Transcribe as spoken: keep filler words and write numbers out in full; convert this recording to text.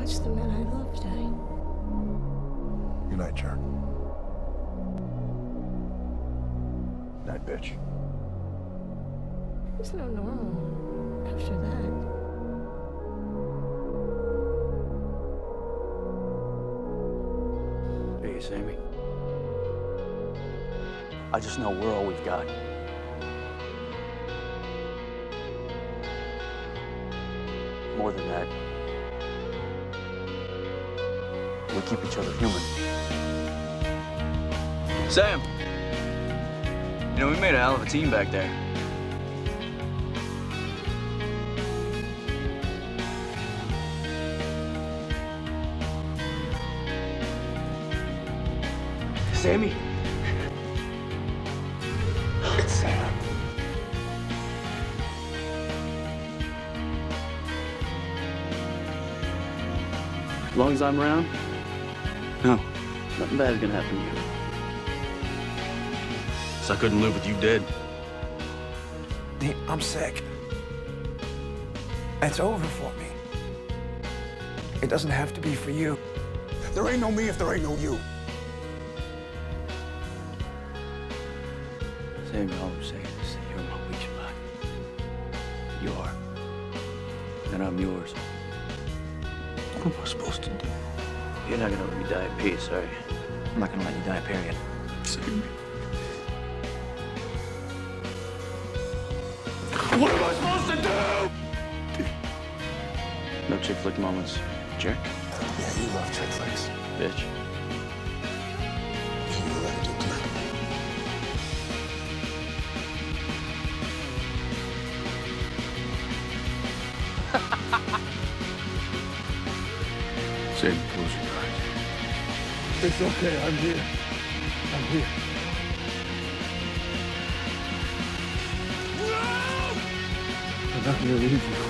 That's the man I love, Daddy. Good night, Jack. Night, bitch. It's no normal after that. Hey, Sammy. I just know we're all we've got. More than that, we keep each other human. Sam! You know, we made a hell of a team back there. Sammy? It's Sam. As long as I'm around, no, nothing bad is gonna happen to you. So I couldn't live with you dead. Dean, I'm sick. It's over for me. It doesn't have to be for you. There ain't no me if there ain't no you. Sammy, all I'm saying is that you're my weak spot. You are. And I'm yours. What am I supposed to do? You're not gonna let me die in peace, are you? I'm not gonna let you die, period. Save me. What am I supposed to do? No chick flick moments, jerk. Yeah, you love chick flicks. Bitch. You will ever do too. Sammy, close your eyes. It's okay, I'm here. I'm here. I'm not gonna leave you.